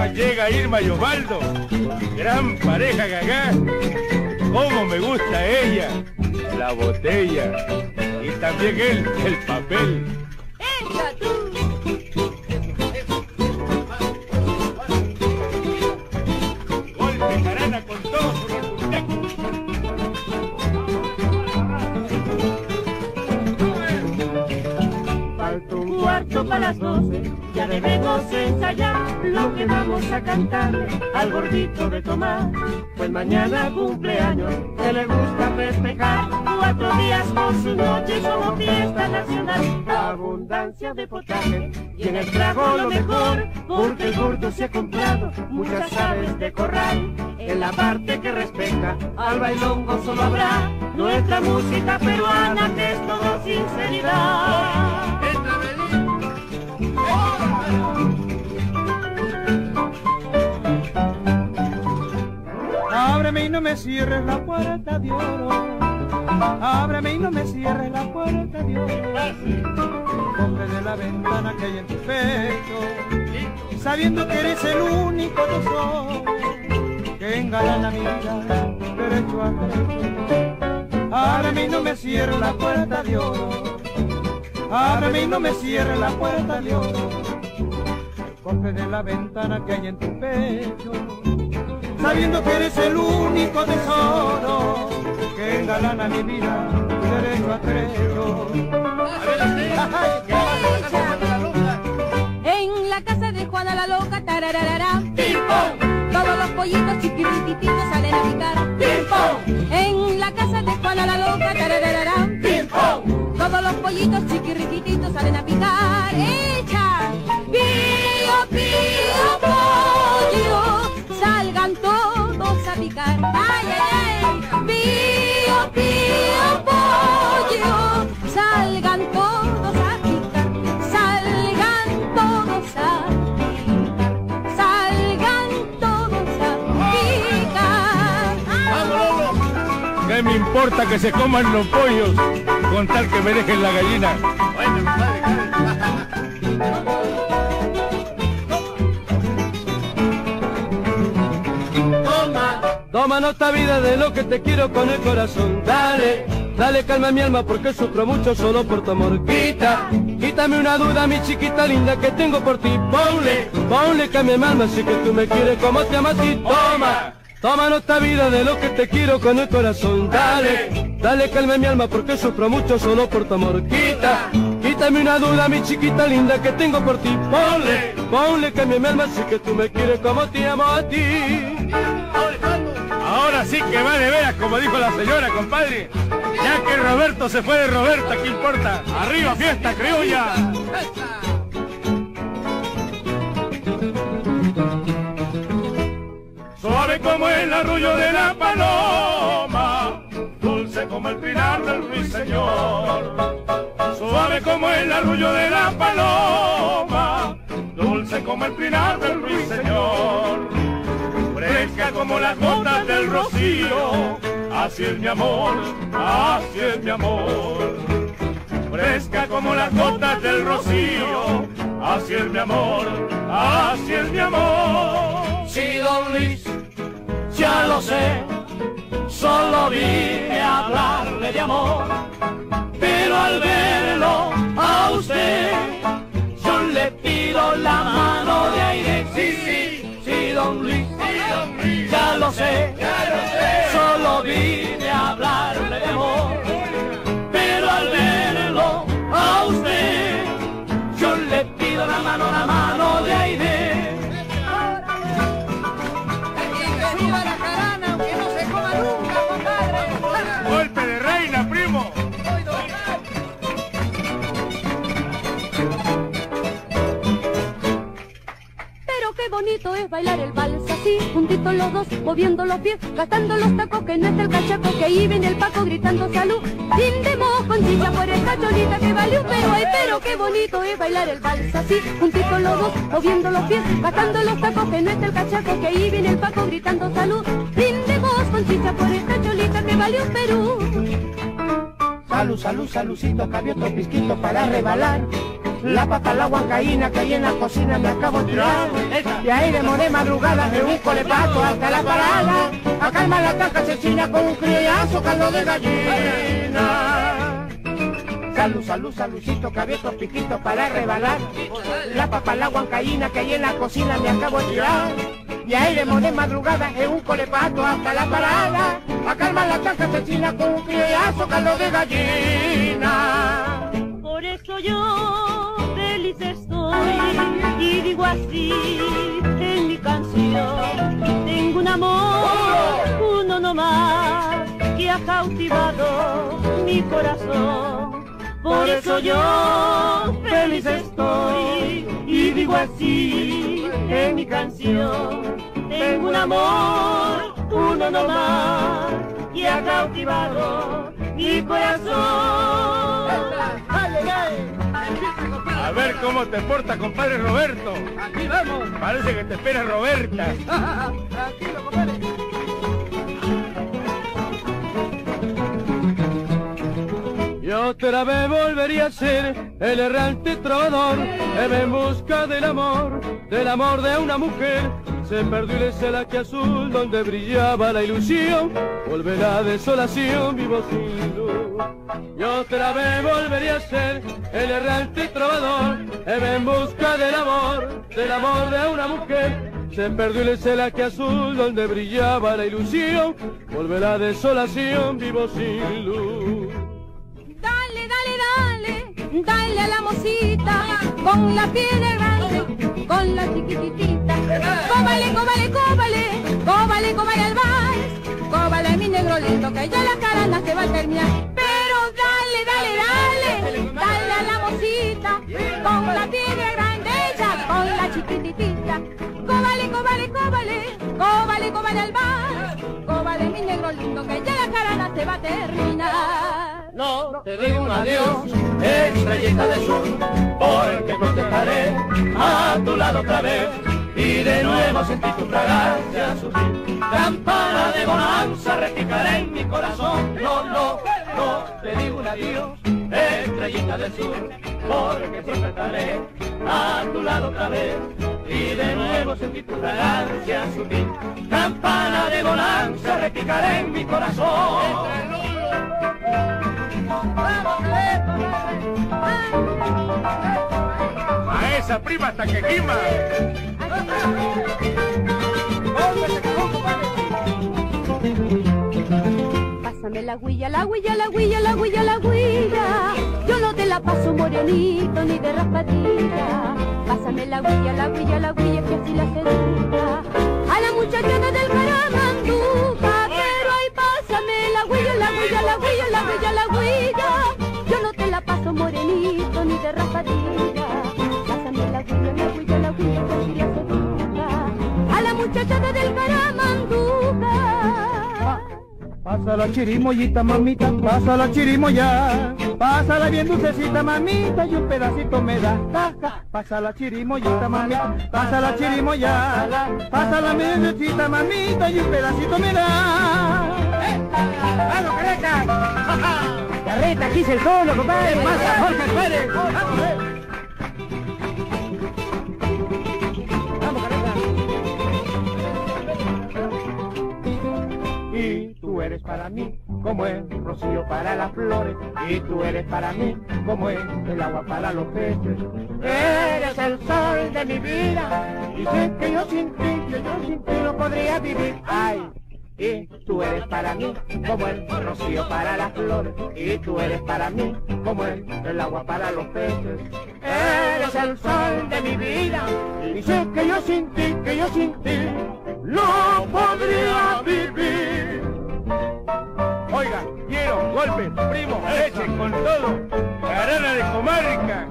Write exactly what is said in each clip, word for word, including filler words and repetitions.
más llega Irma y Osvaldo, gran pareja gagá. Cómo me gusta ella, la botella, y también él, el papel. ¡Entra tú! Golpe carana con todo su repuntaco. Falta un cuarto para las doce, ya debemos ensayar lo que vamos a cantarle al gordito de Tomás. Pues mañana cumpleaños, que le gusta festejar, cuatro días con su noche como fiesta nacional. Abundancia de potaje y en el trago lo mejor, porque el gordo se ha comprado muchas aves de corral. En la parte que respecta al bailongo solo habrá nuestra música peruana, que es todo sinceridad. Ábreme y no me cierres la puerta de oro, ábreme y no me cierres la puerta de oro. Hombre de la ventana que hay en tu pecho, sabiendo que eres el único tesoro que engalana mi vida derecho a derecho. Ábreme y no me cierres la puerta de oro, ábreme y no me cierres la puerta de oro. Hombre de la ventana que hay en tu pecho, sabiendo que eres el único tesoro que engalana mi vida derecho a derecho. En la casa de Juana la loca, tarararara, todos los pollitos chiquitititos salen a picar. En la casa de Juana la loca, tarararara, todos los pollitos chiquitititos salen a picar. Echa, pío, pío, pollo, salgan todos a picar. Ay, ay, ay, pío, pío, pollo, salgan todos a picar, salgan todos a picar, salgan todos a picar. ¿Qué me importa que se coman los pollos con tal que me dejen la gallina? Toma nota, vida, de lo que te quiero con el corazón. Dale, dale calma a mi alma porque sufro mucho solo por tu amor. Quita, quítame una duda, mi chiquita linda, que tengo por ti. Ponle, ponle que a mi alma, si que tú me quieres como te amo a ti. Toma, toma nota, vida, de lo que te quiero con el corazón. Dale, dale calma a mi alma porque sufro mucho solo por tu amor. Quita, quítame una duda, mi chiquita linda, que tengo por ti. Ponle, ponle que a mi alma, si que tú me quieres como te amo a ti. Ahora sí que va de veras, como dijo la señora, compadre. Ya que Roberto se fue de Roberta, ¿qué importa? ¡Arriba, fiesta criolla! Suave como el arrullo de la paloma, dulce como el trinar del ruiseñor. Suave como el arrullo de la paloma, dulce como el trinar del ruiseñor. Fresca como las gotas del rocío, así es mi amor, así es mi amor. Fresca como las gotas del rocío, así es mi amor, así es mi amor. Sí, don Luis, ya lo sé, solo vine a hablarle de amor, pero al verlo a usted, yo le pido la mano de aire. Sí, sí, sí, don Luis, ya lo sé, solo vine a hablarle de amor, pero al verlo a usted, yo le pido la mano, la mano de aire. Que suba la jarana, aunque no se coma nunca, compadre. ¡Golpe de reina, primo! Qué bonito es bailar el vals así, juntitos los dos, moviendo los pies, gastando los tacos, que no es el cachaco, que ahí viene el Paco gritando salud. Brindemos con chicha por esta cholita que vale un pero, ay, pero qué bonito es bailar el vals así, juntitos los dos, moviendo los pies, gastando los tacos, que no es el cachaco, que ahí viene el Paco gritando salud. Brindemos con chicha por esta cholita que vale un Perú. Salud, salud, saludcito, cabiotto, pisquito para rebalar. La papa, la huancaína que hay en la cocina me acabo de tirar. Y ahí de de madrugada de un colepato hasta la parada. A calmar la taca asesina con un criollazo caldo de gallina. Salud, salud, saludcito, que había estos piquitos para rebalar. La papa, la huancaína que hay en la cocina me acabo de tirar. Y ahí de madrugada en un colepato hasta la parada. A calmar la taca asesina con un criollazo caldo de gallina. Por eso yo feliz estoy y digo así en mi canción. Tengo un amor, uno nomás, que ha cautivado mi corazón. Por eso yo feliz estoy y digo así en mi canción. Tengo un amor, uno nomás, que ha cautivado mi corazón. A ver cómo te porta, compadre Roberto. Aquí vamos. Parece que te espera Roberta. Tranquilo, compadre. Yo otra vez volvería a ser el errante trovador, que va en busca del amor, del amor de una mujer. Se perdió el celaje azul donde brillaba la ilusión, volve la desolación, vivo sin luz. Yo otra vez volvería a ser el errante trovador, que va en busca del amor, del amor de una mujer. Se perdió el celaje azul donde brillaba la ilusión, volve la desolación, vivo sin luz. Dale, dale, dale, dale a la mocita, con la piedra grande, con la chiquititita. Cóbale, cóbale, cóbale, cóbale, cóbale al vals, cóbale mi negro lindo, que ya la carana se va a terminar. Pero dale, dale, dale, dale a la mocita, con la piedra grande, ella, con la chiquititita. Cóbale, cóbale, cóbale, cóbale, cóbale al vals, cóbale mi negro lindo, que ya la carana se va a terminar. No te digo un adiós, estrellita del sur, porque contestaré a tu lado otra vez y de nuevo sentir tu fragancia sutil. Campana de bonanza repicaré en mi corazón. No, no, no te digo un adiós, estrellita del sur, porque siempre estaré a tu lado otra vez y de nuevo sentir tu fragancia sutil. Campana de bonanza repicaré en mi corazón. A esa prima hasta que quima. Pásame la huilla, la huilla, la huilla, la huilla, la huilla. Yo no te la paso morenito ni de raspadilla. Pásame la huilla, la huilla, la huilla, que así la seduca a la muchachona del Caramanduca. Pero ay, pásame la huilla, la huilla, la huilla, la huilla, la huilla. Yo no te la paso morenito ni de raspadilla. Pásame la huilla, la huilla, la huilla, que así la seduca a la muchachona del Caramanduca. Pasa la chirimoyita, mamita, pasa la chirimoya. Pásala bien dulcecita, mamita, y un pedacito me da. Pasa la chirimoyita, mamita, pasa la chirimoya. Pásala bien dulcecita, mamita, y un pedacito me da. ¡Vamos, Carreta! Carreta, aquí es el solo, compadre. ¿Qué pasa, Jorge Pérez? Vamos, Carreta. Y tú eres para mí como el rocío para las flores, y tú eres para mí como es el agua para los peces. Eres el sol de mi vida Y sé que yo sin ti, que yo sin ti no podría vivir. Ay, Y tú eres para mí como el rocío para las flores, y tú eres para mí como el, el agua para los peces. eres el sol de mi vida Y sé que yo sin ti, que yo sin ti no podría vivir. Oiga, quiero golpes, primo, leche con todo, carana de comarca.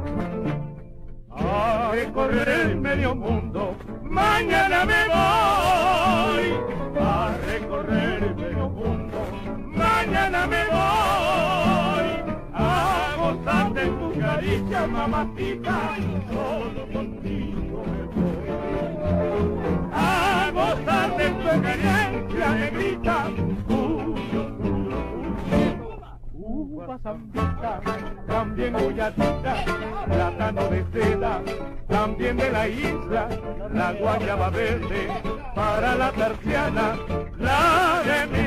A recorrer el medio mundo, mañana me voy. A recorrer el medio mundo, mañana me voy. A gozar de tu caricia, mamacita, solo contigo me voy. A gozar de tu experiencia, negrita, tuyo, tuyo, tuyo. uva zambita, también guyatita, plátano de seda, también de la isla, la guayaba verde, para la terciana, la de mi